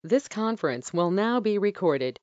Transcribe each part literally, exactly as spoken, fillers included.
This conference will now be recorded.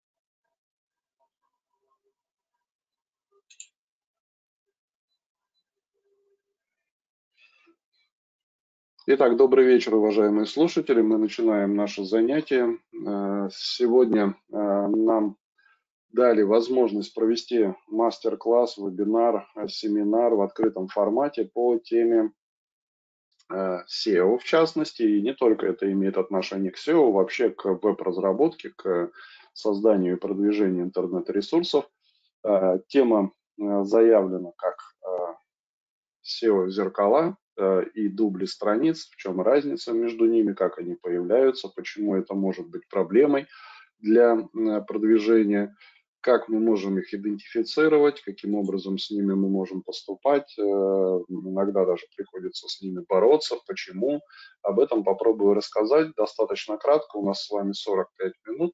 Итак, добрый вечер, уважаемые слушатели. Мы начинаем наше занятие. Сегодня нам дали возможность провести мастер-класс, вебинар, семинар в открытом формате по теме сео в частности. И не только это имеет отношение к сео, вообще к веб-разработке, к созданию и продвижению интернет-ресурсов. Тема заявлена как сео-зеркала и дубли страниц, в чем разница между ними, как они появляются, почему это может быть проблемой для продвижения, как мы можем их идентифицировать, каким образом с ними мы можем поступать, иногда даже приходится с ними бороться, почему. Об этом попробую рассказать достаточно кратко, у нас с вами сорок пять минут,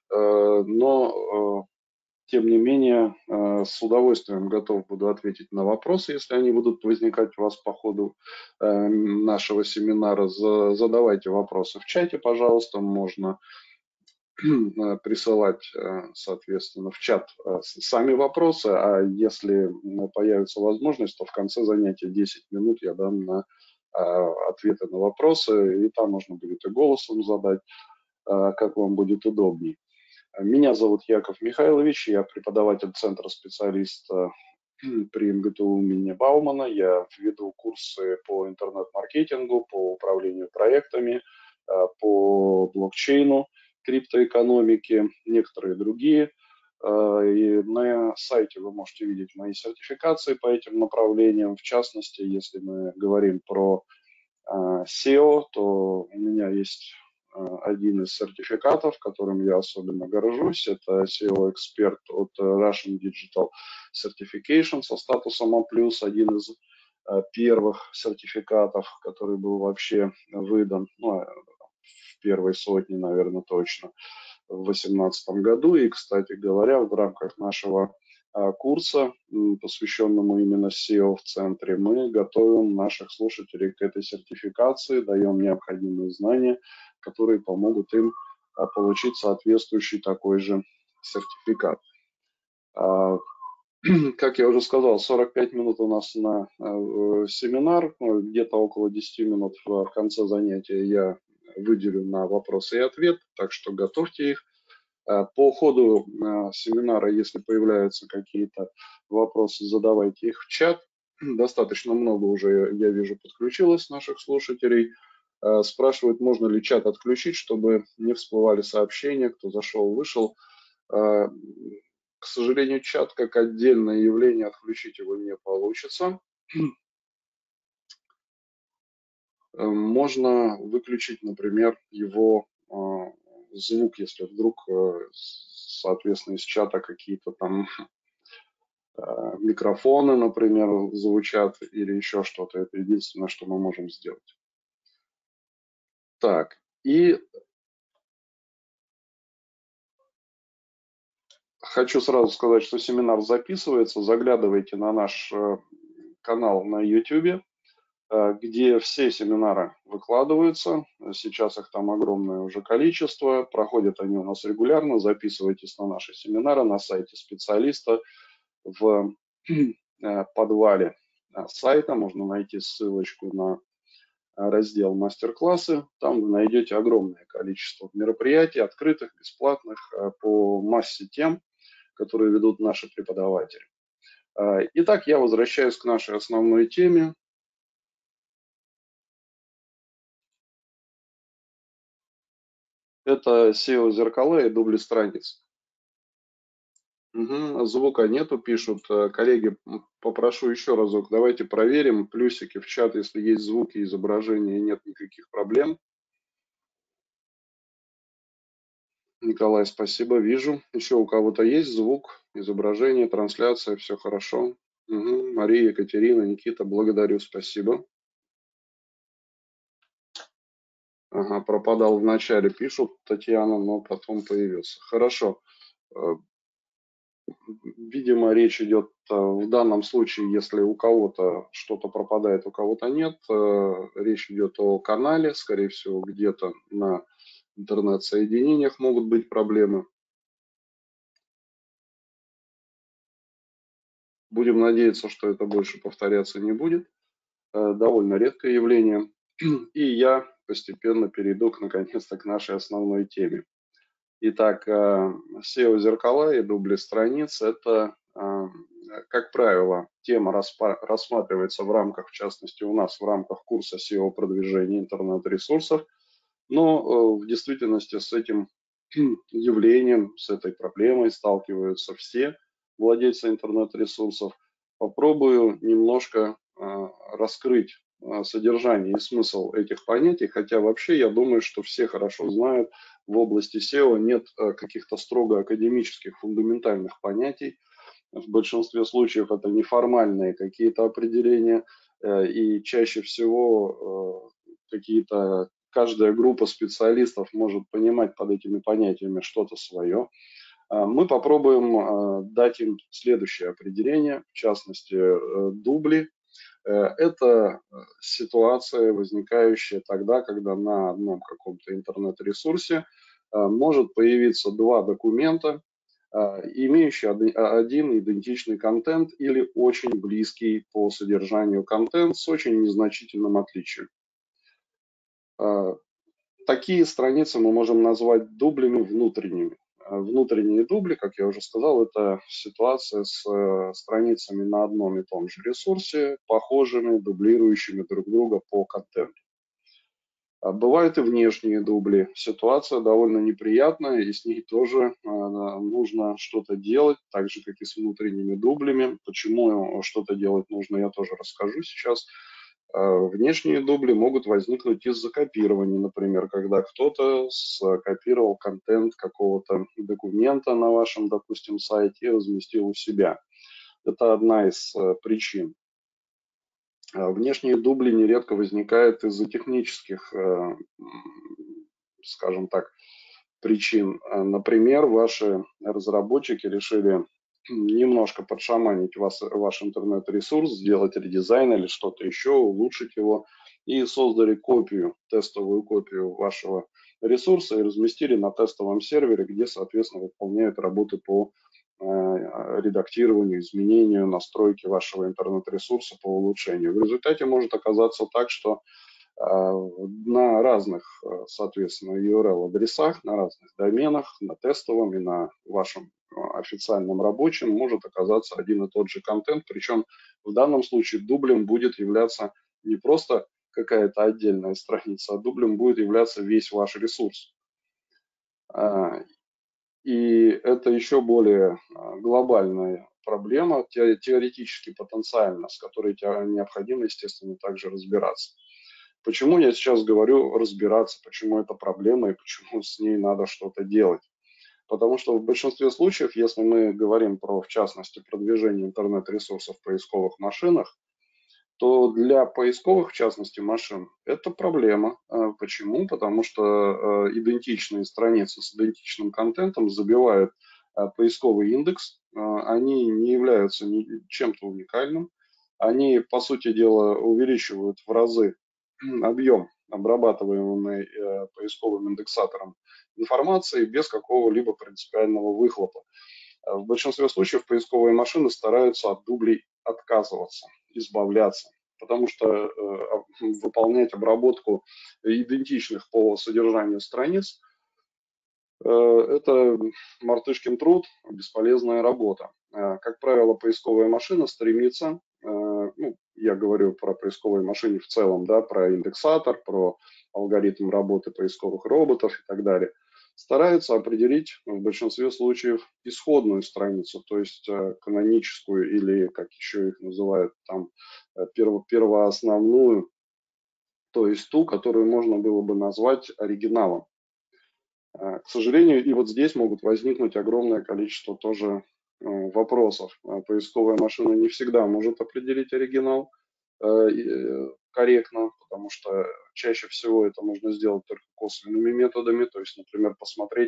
но тем не менее, с удовольствием готов буду ответить на вопросы, если они будут возникать у вас по ходу нашего семинара. Задавайте вопросы в чате, пожалуйста. Можно присылать, соответственно, в чат сами вопросы, а если появится возможность, то в конце занятия десять минут я дам на ответы на вопросы, и там можно будет и голосом задать, как вам будет удобнее. Меня зовут Яков Михайлович, я преподаватель центра специалиста при эм гэ тэ у имени Баумана. Я веду курсы по интернет-маркетингу, по управлению проектами, по блокчейну, криптоэкономике, некоторые другие. И на сайте вы можете видеть мои сертификации по этим направлениям. В частности, если мы говорим про сео, то у меня есть один из сертификатов, которым я особенно горжусь. Это сео-эксперт от Russian Digital Certification со статусом А плюс, один из первых сертификатов, который был вообще выдан, ну, в первой сотне, наверное, точно, в две тысячи восемнадцатом году. И, кстати говоря, в рамках нашего курса, посвященному именно сео в центре, мы готовим наших слушателей к этой сертификации, даем необходимые знания, которые помогут им получить соответствующий такой же сертификат. Как я уже сказал, сорок пять минут у нас на семинар, где-то около десяти минут в конце занятия я выделю на вопросы и ответы, так что готовьте их. По ходу семинара, если появляются какие-то вопросы, задавайте их в чат. Достаточно много уже, я вижу, подключилось наших слушателей. Спрашивают, можно ли чат отключить, чтобы не всплывали сообщения, кто зашел, вышел. К сожалению, чат как отдельное явление, отключить его не получится. Можно выключить, например, его звук, если вдруг, соответственно, из чата какие-то там микрофоны, например, звучат или еще что-то. Это единственное, что мы можем сделать. Так, и хочу сразу сказать, что семинар записывается. Заглядывайте на наш канал на YouTube, где все семинары выкладываются. Сейчас их там огромное уже количество. Проходят они у нас регулярно. Записывайтесь на наши семинары на сайте специалиста. В подвале сайта можно найти ссылочку на раздел мастер-классы. Там вы найдете огромное количество мероприятий, открытых, бесплатных, по массе тем, которые ведут наши преподаватели. Итак, я возвращаюсь к нашей основной теме. Это сео-зеркала и дубли страниц. Угу, звука нету, пишут. Коллеги, попрошу еще разок, давайте проверим. Плюсики в чат, если есть звуки, изображения, нет никаких проблем. Николай, спасибо, вижу. Еще у кого-то есть звук, изображение, трансляция, все хорошо. Угу. Мария, Екатерина, Никита, благодарю, спасибо. Ага, пропадал в начале, пишут, Татьяна, но потом появился. Хорошо. Видимо, речь идет в данном случае, если у кого-то что-то пропадает, у кого-то нет, речь идет о канале, скорее всего, где-то на интернет-соединениях могут быть проблемы. Будем надеяться, что это больше повторяться не будет. Довольно редкое явление. И я постепенно перейду, к, наконец-то, к нашей основной теме. Итак, сео-зеркала и дубли страниц – это, как правило, тема рассматривается в рамках, в частности, у нас в рамках курса сео-продвижения интернет-ресурсов, но в действительности с этим явлением, с этой проблемой сталкиваются все владельцы интернет-ресурсов. Попробую немножко раскрыть содержание и смысл этих понятий, хотя вообще я думаю, что все хорошо знают, в области сео нет каких-то строго академических фундаментальных понятий. В большинстве случаев это неформальные какие-то определения, и чаще всего какие-то каждая группа специалистов может понимать под этими понятиями что-то свое. Мы попробуем дать им следующее определение, в частности, дубли. Это ситуация, возникающая тогда, когда на одном каком-то интернет-ресурсе может появиться два документа, имеющие один идентичный контент или очень близкий по содержанию контент с очень незначительным отличием. Такие страницы мы можем назвать дублями внутренними. Внутренние дубли, как я уже сказал, это ситуация с страницами на одном и том же ресурсе, похожими, дублирующими друг друга по контенту. Бывают и внешние дубли. Ситуация довольно неприятная, и с ней тоже нужно что-то делать, так же, как и с внутренними дублями. Почему что-то делать нужно, я тоже расскажу сейчас. Внешние дубли могут возникнуть из-за копирования, например, когда кто-то скопировал контент какого-то документа на вашем, допустим, сайте и разместил у себя. Это одна из причин. Внешние дубли нередко возникают из-за технических, скажем так, причин. Например, ваши разработчики решили немножко подшаманить вас, ваш интернет-ресурс, сделать редизайн или что-то еще, улучшить его, и создали копию, тестовую копию вашего ресурса и разместили на тестовом сервере, где, соответственно, выполняют работы по редактированию, изменению, настройке вашего интернет-ресурса по улучшению. В результате может оказаться так, что на разных, соответственно, ю ар эл-адресах, на разных доменах, на тестовом и на вашем официальном рабочем может оказаться один и тот же контент, причем в данном случае дублем будет являться не просто какая-то отдельная страница, а дублем будет являться весь ваш ресурс. И это еще более глобальная проблема, теоретически, потенциально, с которой необходимо, естественно, также разбираться. Почему я сейчас говорю разбираться, почему это проблема и почему с ней надо что-то делать? Потому что в большинстве случаев, если мы говорим про, в частности, продвижение интернет-ресурсов в поисковых машинах, то для поисковых, в частности, машин, это проблема. Почему? Потому что идентичные страницы с идентичным контентом забивают поисковый индекс, они не являются чем-то уникальным, они, по сути дела, увеличивают в разы объем обрабатываемый э, поисковым индексатором информации без какого-либо принципиального выхлопа. В большинстве случаев поисковые машины стараются от дублей отказываться, избавляться, потому что э, выполнять обработку идентичных по содержанию страниц э, это мартышкин труд, бесполезная работа. Э, как правило, поисковая машина стремится, э, ну, я говорю про поисковые машины в целом, да, про индексатор, про алгоритм работы поисковых роботов и так далее, стараются определить в большинстве случаев исходную страницу, то есть э, каноническую или, как еще их называют, там, перво, первоосновную, то есть ту, которую можно было бы назвать оригиналом. К сожалению, и вот здесь могут возникнуть огромное количество тоже вопросов. Поисковая машина не всегда может определить оригинал корректно, потому что чаще всего это можно сделать только косвенными методами, то есть, например, посмотреть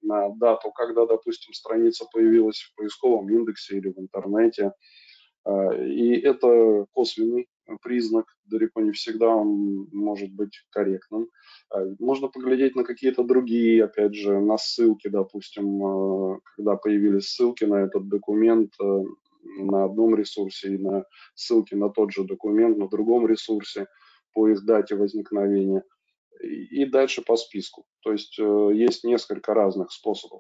на дату, когда, допустим, страница появилась в поисковом индексе или в интернете. И это косвенный признак, далеко не всегда он может быть корректным. Можно поглядеть на какие-то другие, опять же, на ссылки, допустим, когда появились ссылки на этот документ на одном ресурсе и на ссылки на тот же документ на другом ресурсе по их дате возникновения. И дальше по списку. То есть есть несколько разных способов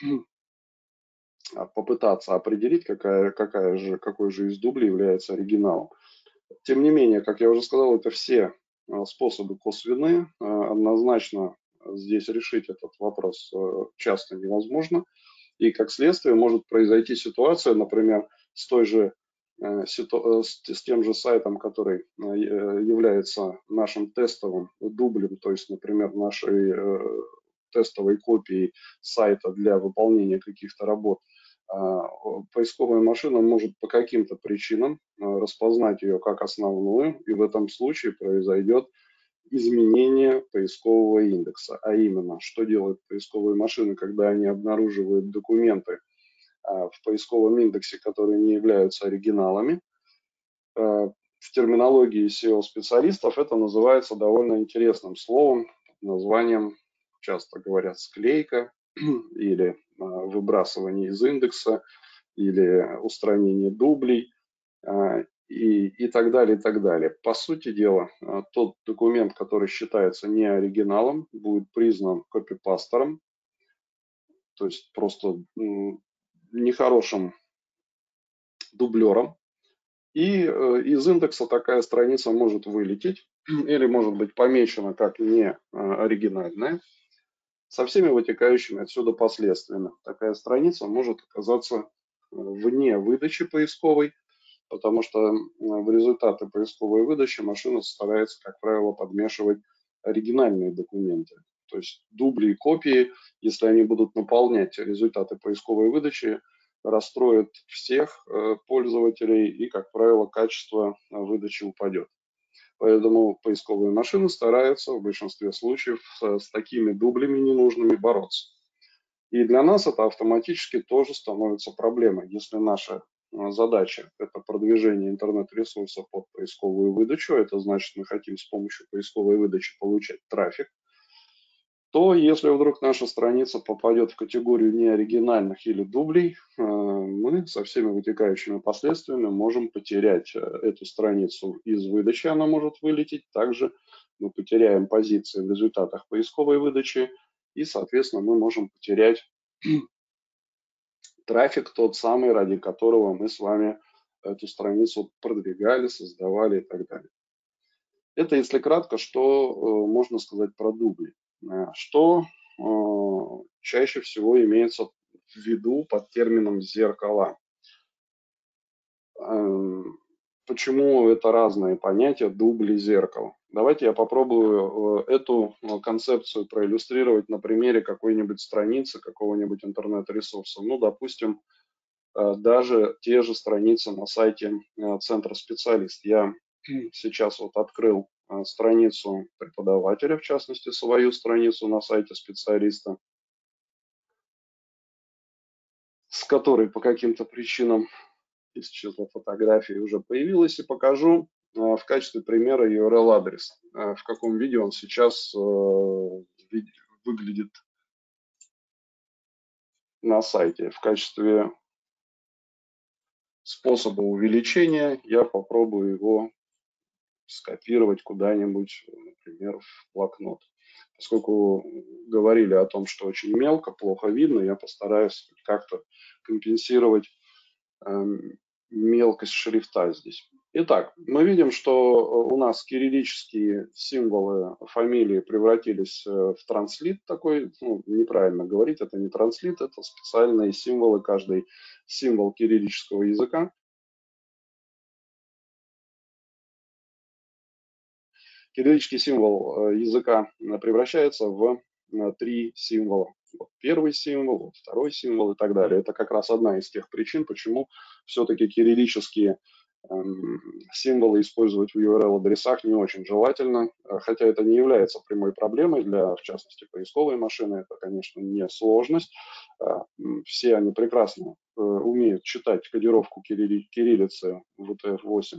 попытаться определить, какая, какая же, какой же из дублей является оригиналом. Тем не менее, как я уже сказал, это все способы косвенные. Однозначно здесь решить этот вопрос часто невозможно. И как следствие может произойти ситуация, например, с той же с тем же сайтом, который является нашим тестовым дублем, то есть, например, нашей тестовой копией сайта для выполнения каких-то работ, поисковая машина может по каким-то причинам распознать ее как основную, и в этом случае произойдет изменение поискового индекса. А именно, что делают поисковые машины, когда они обнаруживают документы в поисковом индексе, которые не являются оригиналами. В терминологии сео-специалистов это называется довольно интересным словом, названием, часто говорят, склейка или выбрасывание из индекса, или устранение дублей и, и так далее, и так далее. По сути дела, тот документ, который считается не оригиналом, будет признан копипастером, то есть просто нехорошим дублером. И из индекса такая страница может вылететь или может быть помечена как не оригинальная, со всеми вытекающими отсюда последствиями. Такая страница может оказаться вне выдачи поисковой, потому что в результаты поисковой выдачи машина старается, как правило, подмешивать оригинальные документы. То есть дубли и копии, если они будут наполнять результаты поисковой выдачи, расстроят всех пользователей и, как правило, качество выдачи упадет. Поэтому поисковые машины стараются в большинстве случаев с такими дублями ненужными бороться. И для нас это автоматически тоже становится проблемой. Если наша задача – это продвижение интернет-ресурса под поисковую выдачу, это значит, мы хотим с помощью поисковой выдачи получать трафик, то если вдруг наша страница попадет в категорию неоригинальных или дублей, мы со всеми вытекающими последствиями можем потерять эту страницу из выдачи, она может вылететь. Также мы потеряем позиции в результатах поисковой выдачи, и, соответственно, мы можем потерять трафик тот самый, ради которого мы с вами эту страницу продвигали, создавали и так далее. Это, если кратко, что можно сказать про дубли. Что чаще всего имеется в виду под термином «зеркала». Почему это разные понятия дубли, зеркало? Давайте я попробую эту концепцию проиллюстрировать на примере какой-нибудь страницы, какого-нибудь интернет-ресурса. Ну, допустим, даже те же страницы на сайте Центра Специалист. Я сейчас вот открыл страницу преподавателя, в частности, свою страницу на сайте специалиста, с которой по каким-то причинам исчезла фотография и уже появилась, и покажу в качестве примера ю ар эл-адрес, в каком виде он сейчас выглядит на сайте. В качестве способа увеличения я попробую его скопировать куда-нибудь, например, в блокнот. Поскольку говорили о том, что очень мелко, плохо видно, я постараюсь как-то компенсировать э, мелкость шрифта здесь. Итак, мы видим, что у нас кириллические символы фамилии превратились в транслит такой, ну, неправильно говорить, это не транслит, это специальные символы, каждый символ кириллического языка. Кириллический символ языка превращается в три символа. Вот первый символ, вот второй символ и так далее. Это как раз одна из тех причин, почему все-таки кириллические Символы использовать в ю ар эл-адресах не очень желательно, хотя это не является прямой проблемой для, в частности, поисковой машины. Это, конечно, не сложность. Все они прекрасно умеют читать кодировку кириллицы в ю ти эф восемь.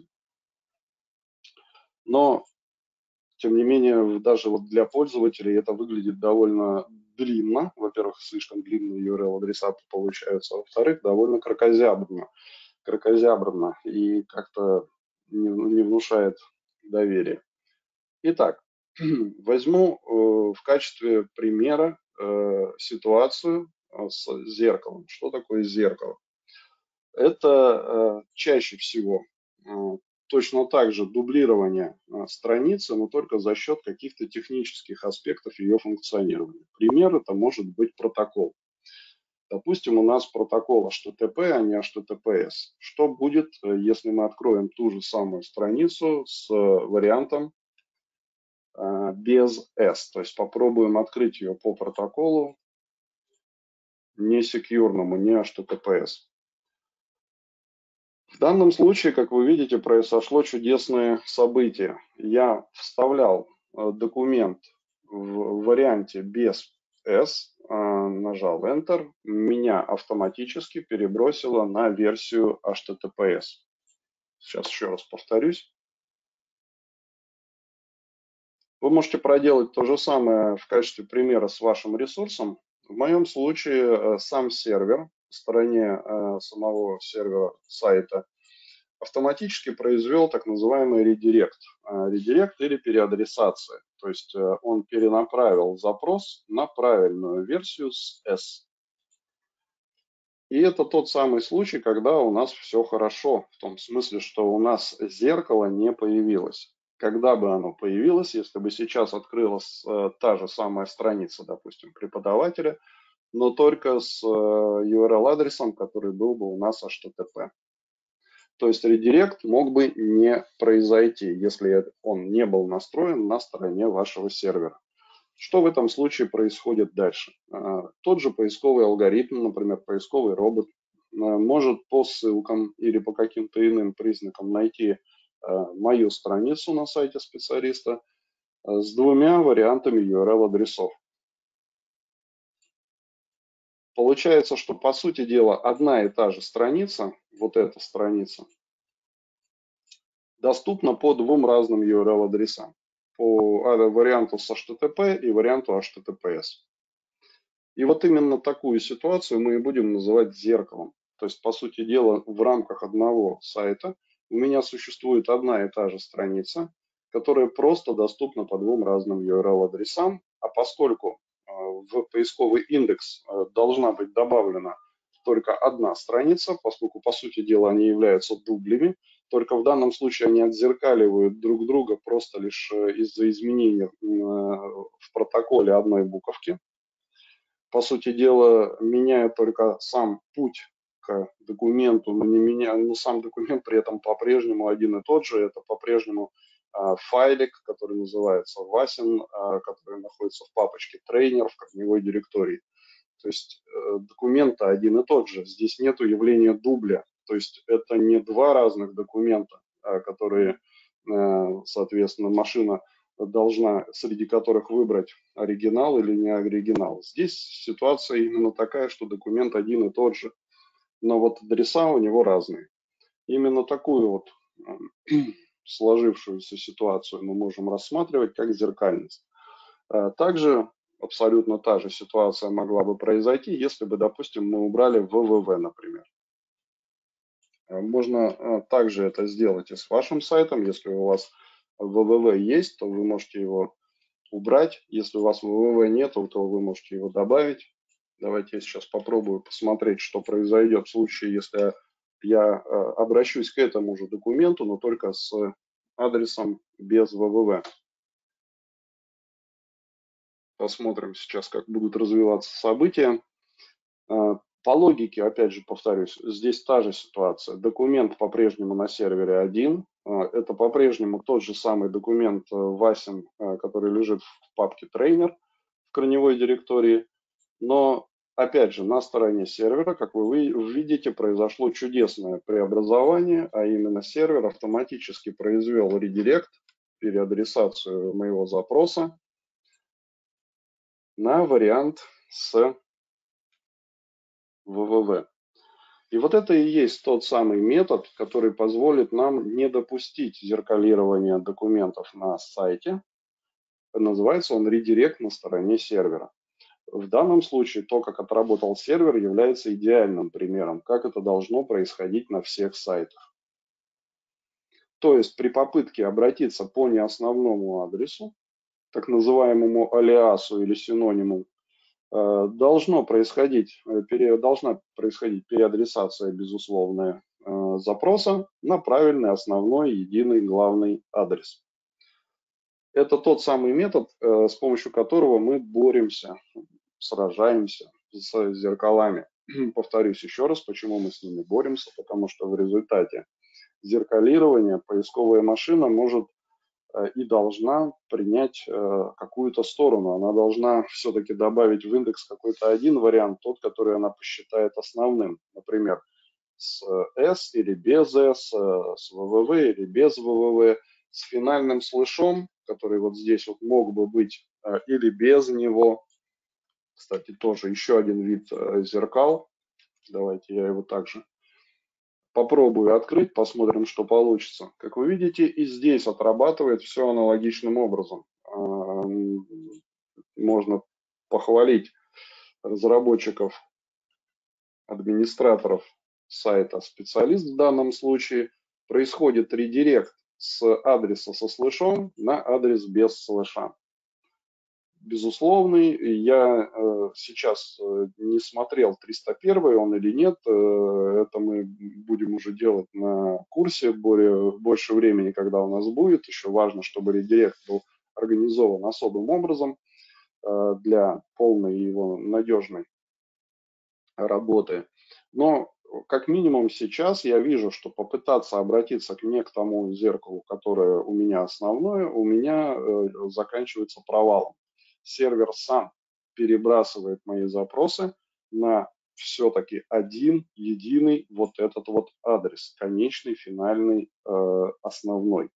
Но, тем не менее, даже вот для пользователей это выглядит довольно длинно. Во-первых, слишком длинные ю ар эл-адреса получаются. Во-вторых, довольно кракозябрно. кракозябрно и как-то не, не внушает доверия. Итак, возьму э, в качестве примера э, ситуацию э, с зеркалом. Что такое зеркало? Это э, чаще всего э, точно так же дублирование э, страницы, но только за счет каких-то технических аспектов ее функционирования. Пример это может быть протокол. Допустим, у нас протокол эйч ти ти пи, а не эйч ти ти пи эс. Что будет, если мы откроем ту же самую страницу с вариантом без S? То есть попробуем открыть ее по протоколу не секьюрному, не эйч ти ти пи эс. В данном случае, как вы видите, произошло чудесное событие. Я вставлял документ в варианте без S, нажал Enter, меня автоматически перебросило на версию эйч ти ти пи эс. Сейчас еще раз повторюсь. Вы можете проделать то же самое в качестве примера с вашим ресурсом. В моем случае сам сервер, в стороне самого сервера сайта, автоматически произвел так называемый редирект. Редирект или переадресация. То есть он перенаправил запрос на правильную версию с S. И это тот самый случай, когда у нас все хорошо. В том смысле, что у нас зеркало не появилось. Когда бы оно появилось, если бы сейчас открылась та же самая страница, допустим, преподавателя, но только с ю ар эл-адресом, который был бы у нас эйч ти ти пи. То есть редирект мог бы не произойти, если он не был настроен на стороне вашего сервера. Что в этом случае происходит дальше? Тот же поисковый алгоритм, например, поисковый робот, может по ссылкам или по каким-то иным признакам найти мою страницу на сайте специалиста с двумя вариантами ю ар эл-адресов. Получается, что, по сути дела, одна и та же страница, вот эта страница, доступна по двум разным ю ар эл-адресам. По варианту с эйч ти ти пи и варианту эйч ти ти пи эс. И вот именно такую ситуацию мы и будем называть зеркалом. То есть, по сути дела, в рамках одного сайта у меня существует одна и та же страница, которая просто доступна по двум разным ю ар эл-адресам, а поскольку в поисковый индекс должна быть добавлена только одна страница, поскольку, по сути дела, они являются дублями, только в данном случае они отзеркаливают друг друга просто лишь из-за изменения в протоколе одной буковки. По сути дела, меняя только сам путь к документу, но не меняя, но сам документ при этом по-прежнему один и тот же. Это по-прежнему а, файлик, который называется васин, а, который находится в папочке трейнер в корневой директории. То есть э, документ один и тот же. Здесь нет явления дубля. То есть это не два разных документа, а, которые, э, соответственно, машина должна, среди которых выбрать оригинал или не оригинал. Здесь ситуация именно такая, что документ один и тот же, но вот адреса у него разные. Именно такую вот сложившуюся ситуацию мы можем рассматривать как зеркальность. Также абсолютно та же ситуация могла бы произойти, если бы, допустим, мы убрали вэ вэ вэ, например. Можно также это сделать и с вашим сайтом. Если у вас вэ вэ вэ есть, то вы можете его убрать. Если у вас вэ вэ вэ нет, то вы можете его добавить. Давайте я сейчас попробую посмотреть, что произойдет в случае, если я обращусь к этому же документу, но только с адресом без вэ вэ вэ. Посмотрим сейчас, как будут развиваться события. По логике, опять же, повторюсь, здесь та же ситуация. Документ по-прежнему на сервере один. Это по-прежнему тот же самый документ васин, который лежит в папке трейнер в корневой директории. Но Опять же, на стороне сервера, как вы видите, произошло чудесное преобразование, а именно сервер автоматически произвел редирект, переадресацию моего запроса на вариант с вэ вэ вэ. И вот это и есть тот самый метод, который позволит нам не допустить зеркалирования документов на сайте. Называется он редирект на стороне сервера. В данном случае то, как отработал сервер, является идеальным примером, как это должно происходить на всех сайтах. То есть при попытке обратиться по неосновному адресу, так называемому алиасу или синониму, должно происходить, должна происходить переадресация безусловная запроса на правильный основной единый главный адрес. Это тот самый метод, с помощью которого мы боремся, сражаемся с зеркалами. Повторюсь еще раз, почему мы с ними боремся, потому что в результате зеркалирования поисковая машина может и должна принять какую-то сторону. Она должна все-таки добавить в индекс какой-то один вариант, тот, который она посчитает основным. Например, с S или без S, с вэ вэ вэ или без вэ вэ вэ, с финальным слэшом, который вот здесь вот мог бы быть, или без него. Кстати, тоже еще один вид зеркал. Давайте я его также попробую открыть, посмотрим, что получится. Как вы видите, и здесь отрабатывает все аналогичным образом. Можно похвалить разработчиков, администраторов сайта «Специалист» в данном случае. Происходит редирект с адреса со слэшом на адрес без слэша. Безусловный. Я э, сейчас э, не смотрел триста один он или нет. Э, это мы будем уже делать на курсе более, больше времени, когда у нас будет. Еще важно, чтобы редирект был организован особым образом э, для полной его надежной работы. Но как минимум сейчас я вижу, что попытаться обратиться к не к тому зеркалу, которое у меня основное, у меня э, заканчивается провалом. Сервер сам перебрасывает мои запросы на все-таки один единый вот этот вот адрес, конечный, финальный, э, основной.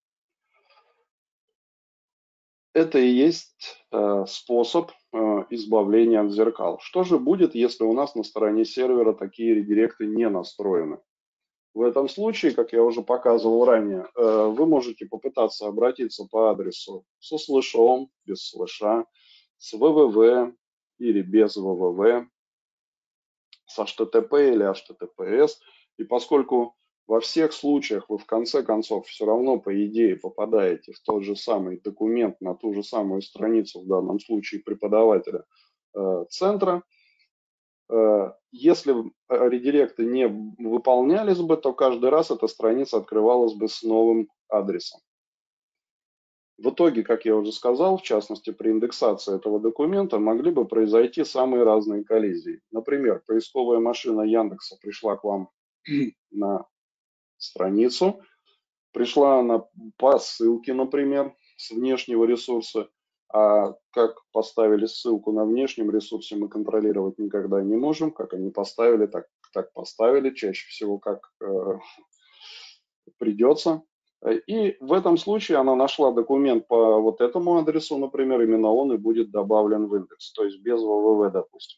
Это и есть э, способ э, избавления от зеркал. Что же будет, если у нас на стороне сервера такие редиректы не настроены? В этом случае, как я уже показывал ранее, э, вы можете попытаться обратиться по адресу со слэшом, без слэша, с вэ вэ вэ или без вэ вэ вэ, с эйч ти ти пи или эйч ти ти пи эс. И поскольку во всех случаях вы в конце концов все равно, по идее, попадаете в тот же самый документ, на ту же самую страницу, в данном случае преподавателя э, центра, э, если редиректы не выполнялись бы, то каждый раз эта страница открывалась бы с новым адресом. В итоге, как я уже сказал, в частности, при индексации этого документа могли бы произойти самые разные коллизии. Например, поисковая машина Яндекса пришла к вам на страницу, пришла она по ссылке, например, с внешнего ресурса, а как поставили ссылку на внешнем ресурсе, мы контролировать никогда не можем. Как они поставили, так, так поставили, чаще всего как э, придется. И в этом случае она нашла документ по вот этому адресу, например, именно он и будет добавлен в индекс, то есть без вэ вэ вэ, допустим.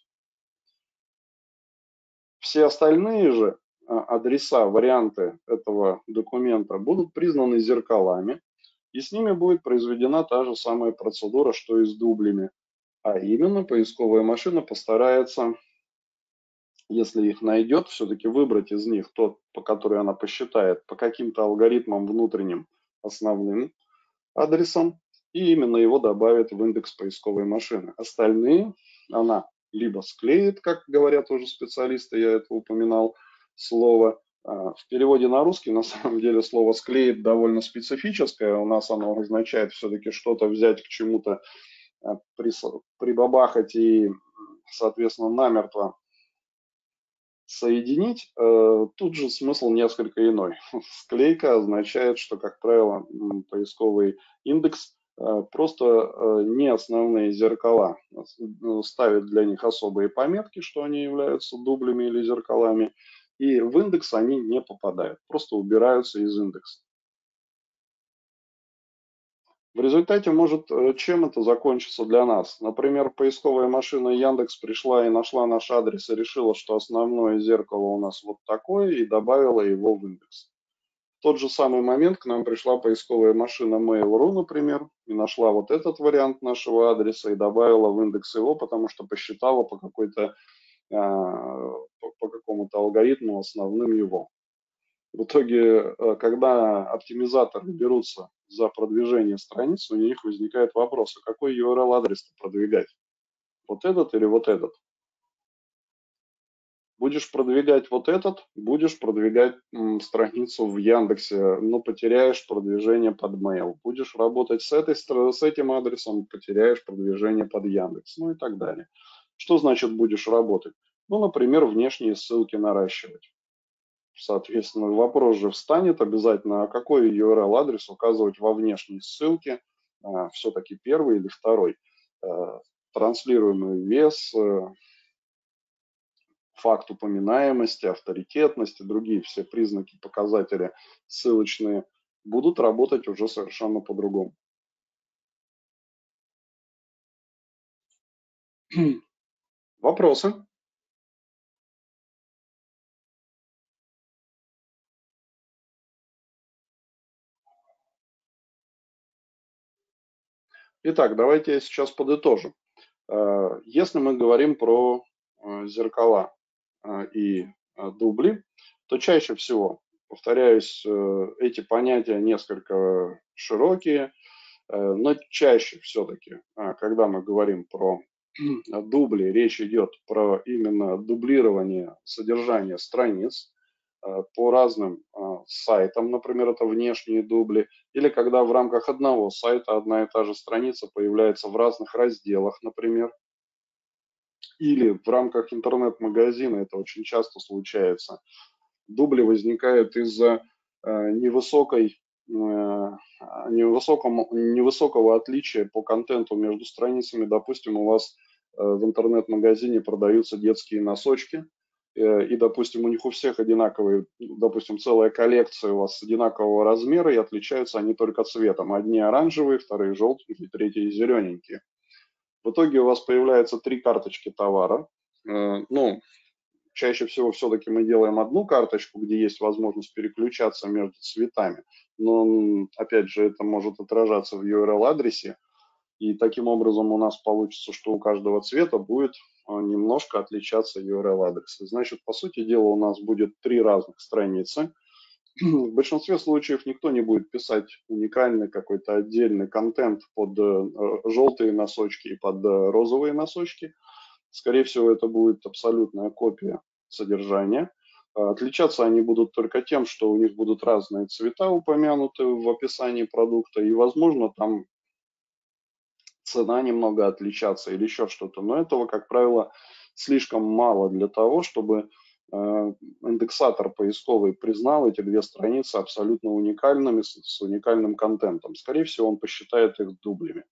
Все остальные же адреса, варианты этого документа будут признаны зеркалами, и с ними будет произведена та же самая процедура, что и с дублями. А именно, поисковая машина постарается, если их найдет, все-таки выбрать из них тот, по который она посчитает по каким-то алгоритмам внутренним основным адресом, и именно его добавит в индекс поисковой машины. Остальные она либо склеит, как говорят уже специалисты, я это упоминал, слово. В переводе на русский, на самом деле, слово «склеит» довольно специфическое. У нас оно означает все-таки что-то взять к чему-то, прибабахать и, соответственно, намертво соединить. Тут же смысл несколько иной. Склейка означает, что, как правило, поисковый индекс просто не основные зеркала, ставят для них особые пометки, что они являются дублями или зеркалами, и в индекс они не попадают, просто убираются из индекса. В результате может чем это закончиться для нас? Например, поисковая машина Яндекс пришла и нашла наш адрес и решила, что основное зеркало у нас вот такое, и добавила его в индекс. В тот же самый момент к нам пришла поисковая машина Mail точка ру, например, и нашла вот этот вариант нашего адреса и добавила в индекс его, потому что посчитала по какой-то по какому-то алгоритму основным его. В итоге, когда оптимизаторы берутся за продвижение страниц, у них возникает вопрос, а какой ю ар эл-адрес продвигать? Вот этот или вот этот? Будешь продвигать вот этот, будешь продвигать м, страницу в Яндексе, но потеряешь продвижение под Mail. Будешь работать с, этой, с этим адресом, потеряешь продвижение под Яндекс, ну и так далее. Что значит будешь работать? Ну, например, внешние ссылки наращивать. Соответственно, вопрос же встанет обязательно, а какой ю ар эл-адрес указывать во внешней ссылке, а, все-таки первый или второй. А, транслируемый вес, факт упоминаемости, авторитетности, другие все признаки, показатели ссылочные будут работать уже совершенно по-другому. Вопросы? Итак, давайте я сейчас подытожу. Если мы говорим про зеркала и дубли, то чаще всего, повторяюсь, эти понятия несколько широкие, но чаще все-таки, когда мы говорим про дубли, речь идет про именно дублирование содержания страниц по разным сайтам, например, это внешние дубли, или когда в рамках одного сайта одна и та же страница появляется в разных разделах, например, или в рамках интернет-магазина, это очень часто случается. Дубли возникают из-за невысокой, невысокого, невысокого отличия по контенту между страницами. Допустим, у вас в интернет-магазине продаются детские носочки, и, допустим, у них у всех одинаковые, допустим, целая коллекция у вас одинакового размера, и отличаются они только цветом. Одни оранжевые, вторые желтенькие, третьи зелененькие. В итоге у вас появляется три карточки товара. Ну, чаще всего все-таки мы делаем одну карточку, где есть возможность переключаться между цветами. Но, опять же, это может отражаться в ю ар эл-адресе. И таким образом у нас получится, что у каждого цвета будет немножко отличаться ю ар эл-адрес. Значит, по сути дела, у нас будет три разных страницы. В большинстве случаев никто не будет писать уникальный какой-то отдельный контент под желтые носочки и под розовые носочки. Скорее всего, это будет абсолютная копия содержания. Отличаться они будут только тем, что у них будут разные цвета упомянуты в описании продукта, и, возможно, там цена немного отличаться или еще что-то. Но этого, как правило, слишком мало для того, чтобы индексатор поисковый признал эти две страницы абсолютно уникальными, с уникальным контентом. Скорее всего, он посчитает их дублями.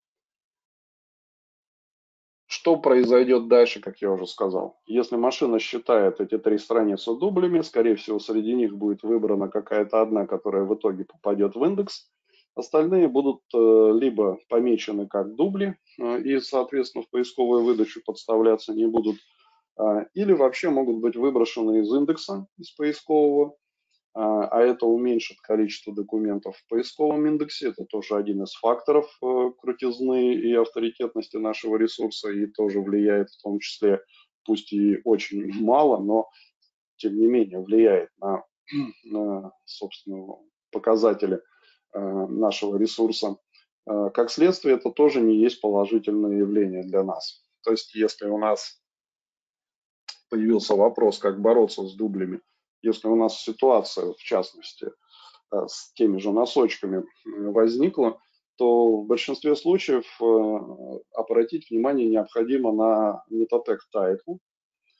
Что произойдет дальше, как я уже сказал? Если машина считает эти три страницы дублями, скорее всего, среди них будет выбрана какая-то одна, которая в итоге попадет в индекс. Остальные будут либо помечены как дубли и, соответственно, в поисковую выдачу подставляться не будут, или вообще могут быть выброшены из индекса, из поискового, а это уменьшит количество документов в поисковом индексе. Это тоже один из факторов крутизны и авторитетности нашего ресурса и тоже влияет в том числе, пусть и очень мало, но тем не менее влияет на, на собственно, показатели нашего ресурса. Как следствие, это тоже не есть положительное явление для нас. То есть, если у нас появился вопрос, как бороться с дублями, если у нас ситуация, в частности, с теми же носочками возникла, то в большинстве случаев обратить внимание необходимо на метатег title.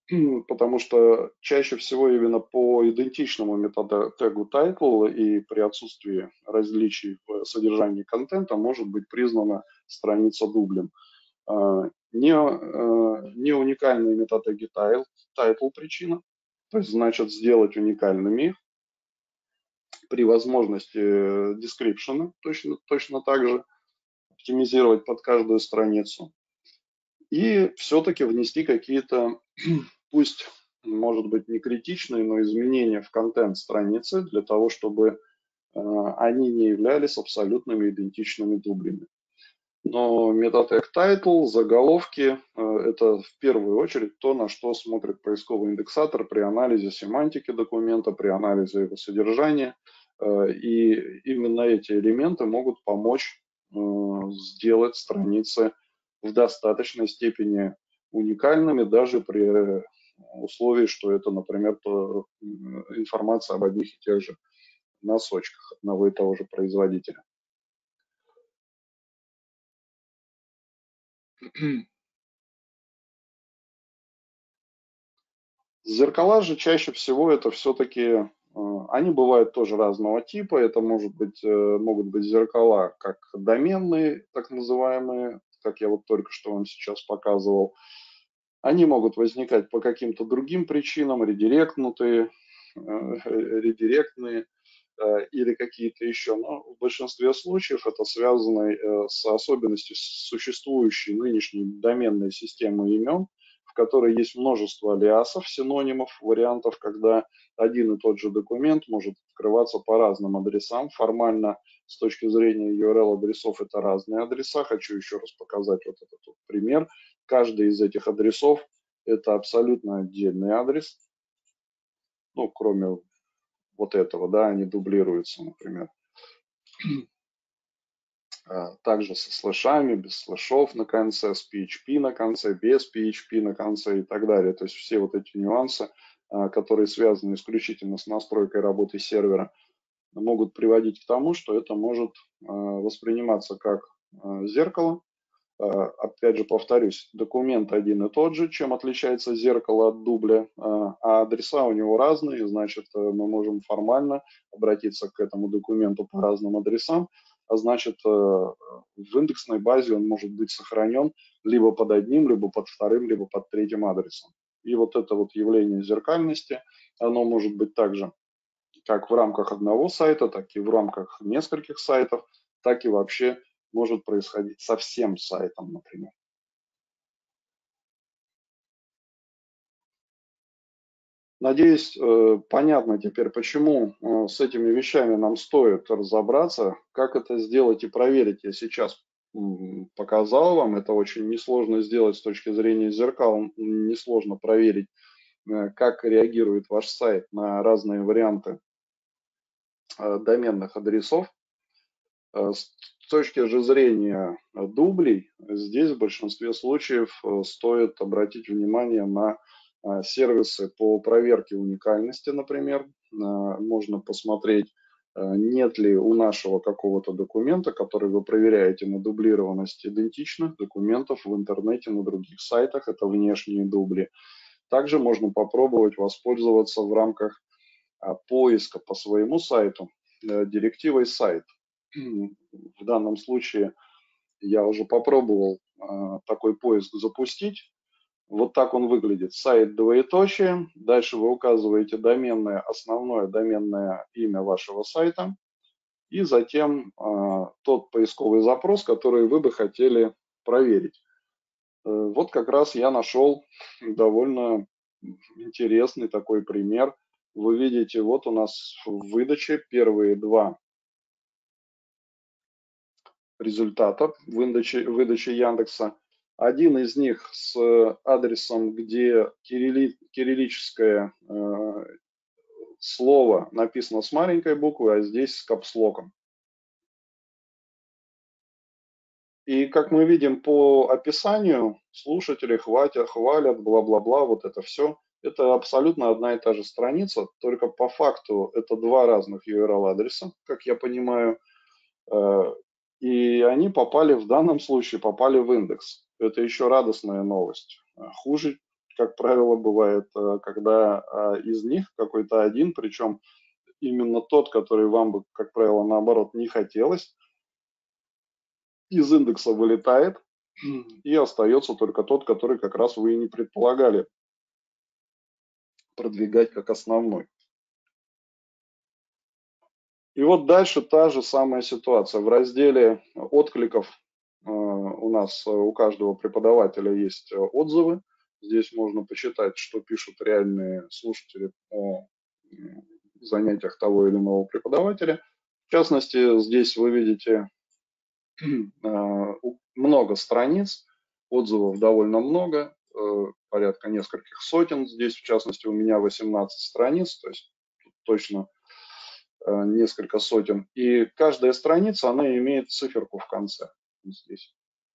потому что чаще всего именно по идентичному метатегу title и при отсутствии различий в содержании контента может быть признана страница дублем. Не, не уникальные метатеги title, title причина, то есть значит сделать уникальными их. При возможности description точно, точно так же оптимизировать под каждую страницу. И все-таки внести какие-то, пусть, может быть, не критичные, но изменения в контент страницы для того, чтобы э, они не являлись абсолютными идентичными дублями. Но метатег title, заголовки э, – это в первую очередь то, на что смотрит поисковый индексатор при анализе семантики документа, при анализе его содержания. Э, и именно эти элементы могут помочь э, сделать страницы в достаточной степени уникальными, даже при условии, что это, например, информация об одних и тех же носочках одного и того же производителя. Зеркала же чаще всего это все-таки, они бывают тоже разного типа, это может быть, могут быть зеркала как доменные, так называемые, как я вот только что вам сейчас показывал. Они могут возникать по каким-то другим причинам, редиректнутые, редиректные или какие-то еще, но в большинстве случаев это связано с особенностью существующей нынешней доменной системы имен, в которой есть множество алиасов, синонимов, вариантов, когда один и тот же документ может открываться по разным адресам. Формально, с точки зрения ю ар эл-адресов, это разные адреса. Хочу еще раз показать вот этот вот пример. Каждый из этих адресов – это абсолютно отдельный адрес, ну, кроме вот этого, да, они дублируются, например. Также со слэшами, без слэшов на конце, с пи эйч пи на конце, без пи эйч пи на конце и так далее. То есть все вот эти нюансы, которые связаны исключительно с настройкой работы сервера, могут приводить к тому, что это может восприниматься как зеркало. Опять же, повторюсь, документ один и тот же, чем отличается зеркало от дубля, а адреса у него разные, значит, мы можем формально обратиться к этому документу по разным адресам, а значит, в индексной базе он может быть сохранен либо под одним, либо под вторым, либо под третьим адресом. И вот это вот явление зеркальности, оно может быть также как в рамках одного сайта, так и в рамках нескольких сайтов, так и вообще может происходить со всем сайтом, например. Надеюсь, понятно теперь, почему с этими вещами нам стоит разобраться, как это сделать и проверить. Я сейчас показал вам, это очень несложно сделать с точки зрения зеркал, несложно проверить, как реагирует ваш сайт на разные варианты доменных адресов. С точки же зрения дублей, здесь в большинстве случаев стоит обратить внимание на сервисы по проверке уникальности, например. Можно посмотреть, нет ли у нашего какого-то документа, который вы проверяете на дублированность, идентичных документов в интернете на других сайтах. Это внешние дубли. Также можно попробовать воспользоваться в рамках поиска по своему сайту директивой сайт. В данном случае я уже попробовал такой поиск запустить. Вот так он выглядит. Сайт двоеточие. Дальше вы указываете доменное, основное доменное имя вашего сайта. И затем э, тот поисковый запрос, который вы бы хотели проверить. Э, вот как раз я нашел довольно интересный такой пример. Вы видите, вот у нас в выдаче первые два результата в выдаче, выдаче Яндекса. Один из них с адресом, где кирилли, кириллическое э, слово написано с маленькой буквы, а здесь с капслоком. И как мы видим по описанию, слушатели хватят, хвалят, бла-бла-бла, вот это все. Это абсолютно одна и та же страница, только по факту это два разных ю ар эл-адреса, как я понимаю. И они попали в данном случае, попали в индекс. Это еще радостная новость. Хуже как правило, бывает, когда из них какой-то один, причем именно тот, который вам бы, как правило, наоборот, не хотелось, из индекса вылетает, и остается только тот, который как раз вы и не предполагали продвигать как основной. И вот дальше та же самая ситуация. В разделе откликов у нас у каждого преподавателя есть отзывы. Здесь можно почитать, что пишут реальные слушатели о занятиях того или иного преподавателя. В частности, здесь вы видите много страниц, отзывов довольно много, порядка нескольких сотен. Здесь, в частности, у меня восемнадцать страниц, то есть точно несколько сотен. И каждая страница, она имеет циферку в конце. Здесь.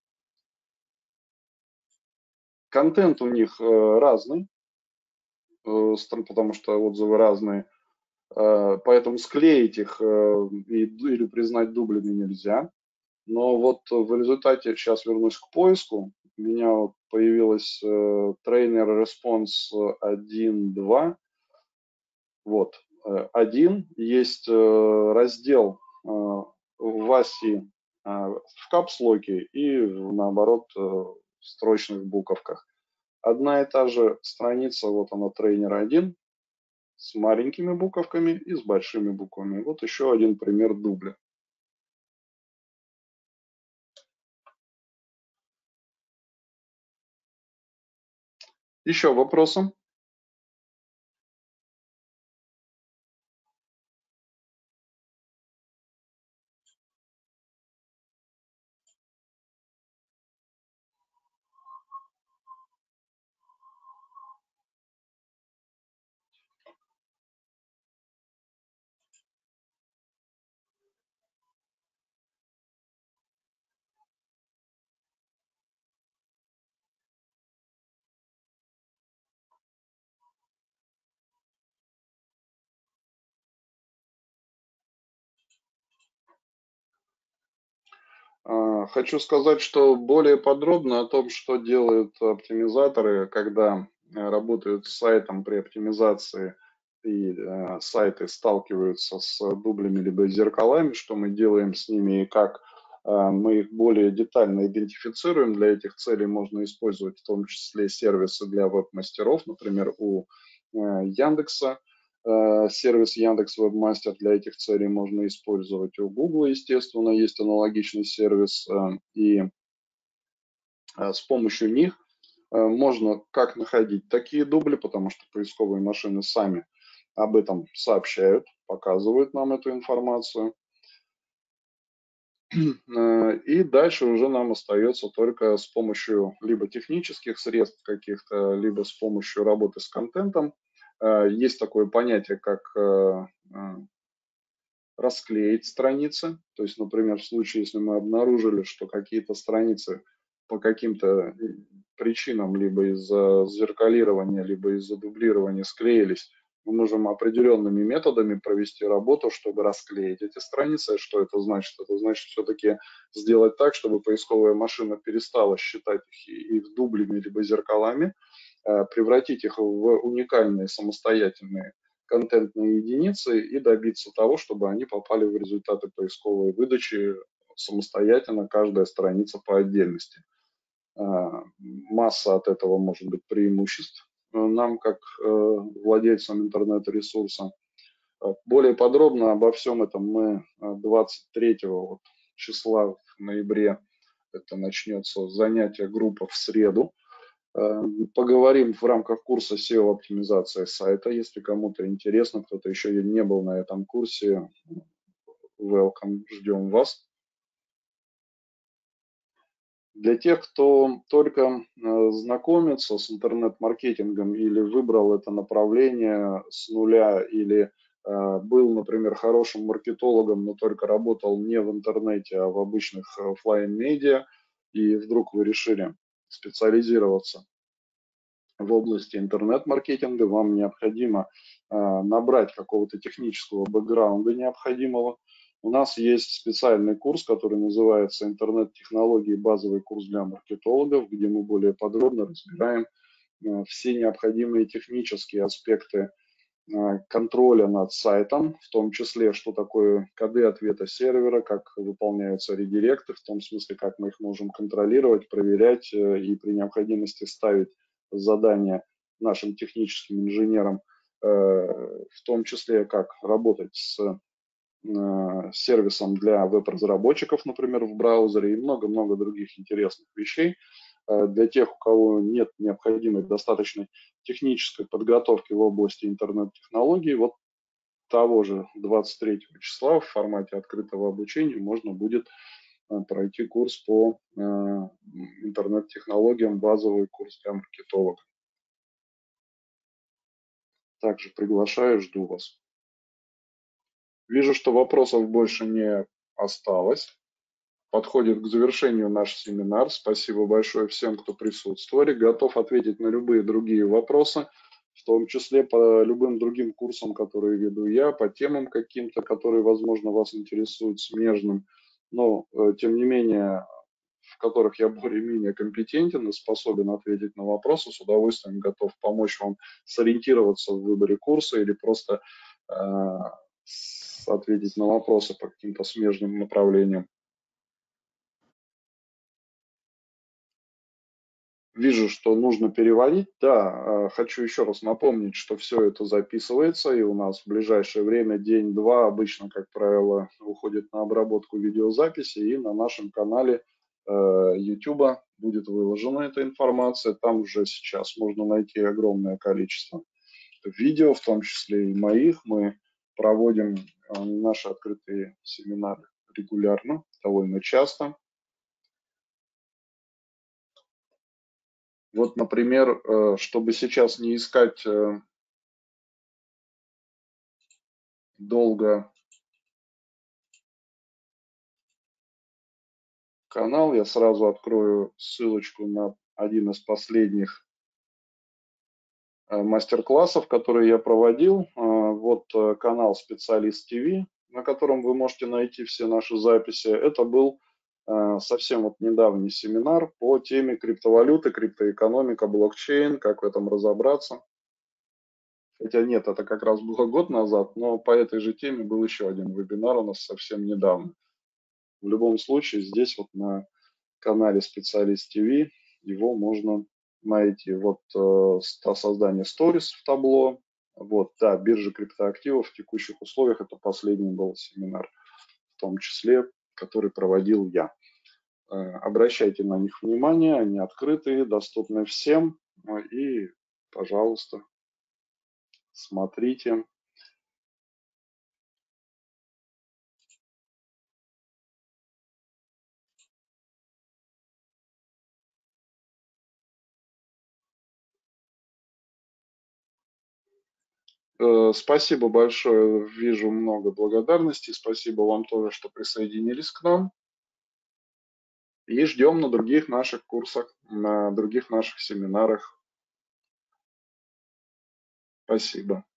Контент у них разный, потому что отзывы разные. Поэтому склеить их или признать дублями нельзя. Но вот в результате, сейчас вернусь к поиску, у меня вот появилась трейнер респонс один точка два. Вот, один, есть раздел в оси в капслоке и наоборот в строчных буковках. Одна и та же страница, вот она, трейнер один, с маленькими буковками и с большими буквами. Вот еще один пример дубля. Еще вопросы? Хочу сказать, что более подробно о том, что делают оптимизаторы, когда работают с сайтом при оптимизации, и сайты сталкиваются с дублями либо зеркалами, что мы делаем с ними и как мы их более детально идентифицируем. Для этих целей можно использовать в том числе сервисы для веб-мастеров, например, у Яндекса. Сервис Яндекс Вебмастер для этих целей можно использовать. У Google, естественно, есть аналогичный сервис, и с помощью них можно как находить такие дубли, потому что поисковые машины сами об этом сообщают, показывают нам эту информацию. И дальше уже нам остается только с помощью либо технических средств каких-то, либо с помощью работы с контентом. Есть такое понятие, как расклеить страницы. То есть, например, в случае, если мы обнаружили, что какие-то страницы по каким-то причинам, либо из-за зеркалирования, либо из-за дублирования склеились, мы можем определенными методами провести работу, чтобы расклеить эти страницы. Что это значит? Это значит все-таки сделать так, чтобы поисковая машина перестала считать их дублями либо зеркалами, превратить их в уникальные самостоятельные контентные единицы и добиться того, чтобы они попали в результаты поисковой выдачи самостоятельно, каждая страница по отдельности. Масса от этого может быть преимуществ нам, как владельцам интернет-ресурса. Более подробно обо всем этом мы двадцать третьего числа в ноябре, это начнется занятие группа в среду. Поговорим в рамках курса сео-оптимизация сайта. Если кому-то интересно, кто-то еще не был на этом курсе, welcome, ждем вас. Для тех, кто только знакомится с интернет-маркетингом или выбрал это направление с нуля, или был, например, хорошим маркетологом, но только работал не в интернете, а в обычных офлайн-медиа, и вдруг вы решили специализироваться в области интернет-маркетинга, вам необходимо набрать какого-то технического бэкграунда необходимого. У нас есть специальный курс, который называется «Интернет-технологии. Базовый курс для маркетологов», где мы более подробно разбираем все необходимые технические аспекты контроля над сайтом, в том числе, что такое коды ответа сервера, как выполняются редиректы, в том смысле, как мы их можем контролировать, проверять и при необходимости ставить задания нашим техническим инженерам, в том числе, как работать с сервисом для веб-разработчиков, например, в браузере, и много-много других интересных вещей. Для тех, у кого нет необходимой достаточной технической подготовки в области интернет-технологий, вот того же двадцать третьего числа в формате открытого обучения можно будет пройти курс по интернет-технологиям, базовый курс для маркетологов. Также приглашаю, жду вас. Вижу, что вопросов больше не осталось. Подходит к завершению наш семинар. Спасибо большое всем, кто присутствовали. Готов ответить на любые другие вопросы, в том числе по любым другим курсам, которые веду я, по темам каким-то, которые, возможно, вас интересуют, смежным. Но, тем не менее, в которых я более-менее компетентен и способен ответить на вопросы, с удовольствием готов помочь вам сориентироваться в выборе курса или просто э, ответить на вопросы по каким-то смежным направлениям. Вижу, что нужно переводить. Да, хочу еще раз напомнить, что все это записывается, и у нас в ближайшее время, день-два, обычно, как правило, уходит на обработку видеозаписи, и на нашем канале YouTube будет выложена эта информация. Там уже сейчас можно найти огромное количество видео, в том числе и моих. Мы проводим наши открытые семинары регулярно, довольно часто. Вот, например, чтобы сейчас не искать долго канал, я сразу открою ссылочку на один из последних мастер-классов, которые я проводил. Вот канал Специалист ТВ, на котором вы можете найти все наши записи. Это был совсем вот недавний семинар по теме криптовалюты, криптоэкономика, блокчейн, как в этом разобраться. Хотя нет, это как раз было год назад, но по этой же теме был еще один вебинар у нас совсем недавно. В любом случае, здесь вот на канале Специалист ТВ его можно найти. Вот э, создание сторис в табло. Вот, да, биржа криптоактивов в текущих условиях. Это последний был семинар, в том числе, который проводил я. Э, обращайте на них внимание, они открытые, доступны всем. И, пожалуйста, смотрите. Спасибо большое, вижу много благодарностей. Спасибо вам тоже, что присоединились к нам. И ждем на других наших курсах, на других наших семинарах. Спасибо.